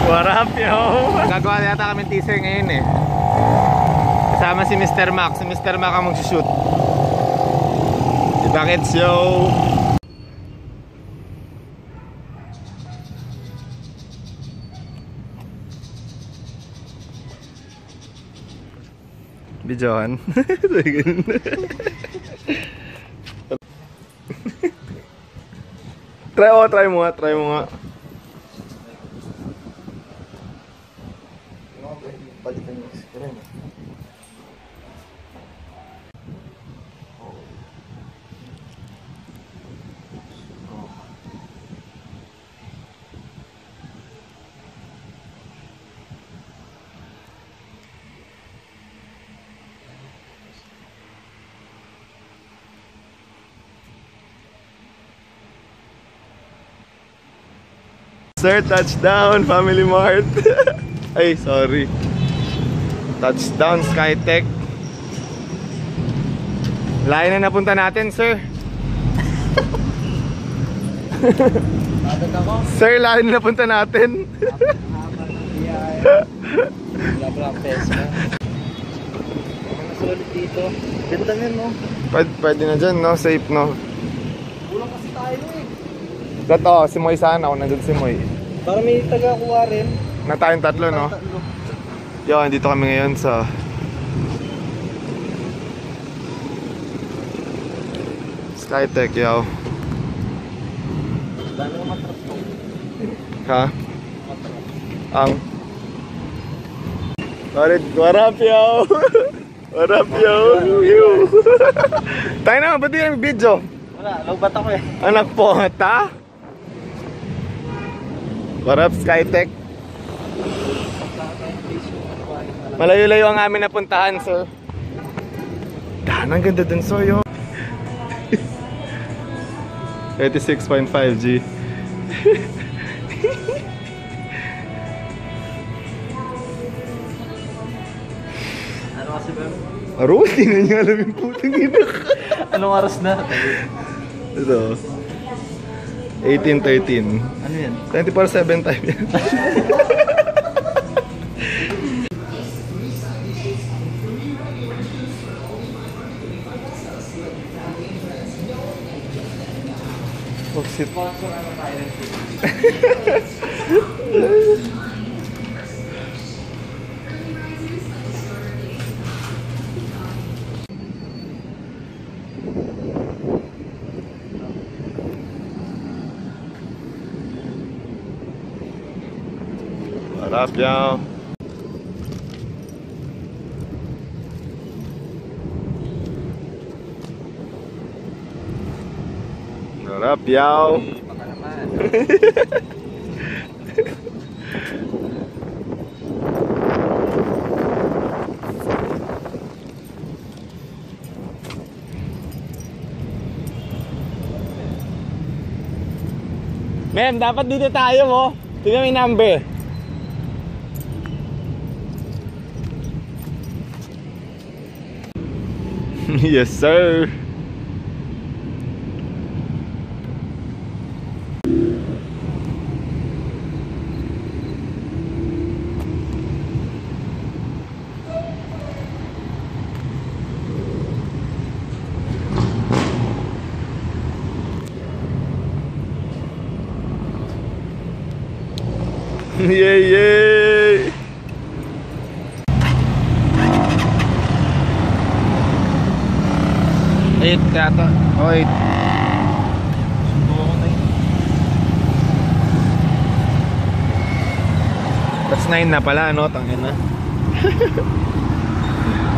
What up, yo? Gagawa yata kami teaser ngayon eh. Kasama si Mr. Mac. Si Mr. Mac ang mag-shoot. Bakit yo? Bidyohan. Try mo nga. Palitan yung screen. Sir, touchdown, Family Mart. Ay, sorry. Touchdown, Skytech. Layo na napunta natin, sir. Sir, layo na napunta natin. Sulit dito. Ganda nga, no? Pwede na dyan, no? Safe, no? Kulang kasi tayo eh. Totoo, si Moy sana. Ako nandun si Moy. Para may taga-kuha rin. Na tayong tatlo, no? Yo, dito kami ngayon sa Skytech, yo. Dami ng matras mo. Ha? Ang what up, yo? What up, yo? Tayo naman, ba't di kami video? Wala, low bat ako eh. Anak po, ta? What up, Skytech? Malayo-layo ang amin napuntahan, sir. Ang ganda dun, so yo. 86.5G. Ano kasi ba? Aro, hindi na niya alam yung putang ina. Anong oras na? Ito 18:13. Ano yan? 24/7 time yan. Oh shit. What up, y'all? What up, y'all? Baka naman. Men, dapat dito tayo mo. Tingnan mo yung number. Yes, sir. Yay, yay! Eight kata. Oh, 8. That's 9 na pala, no? Tangin na.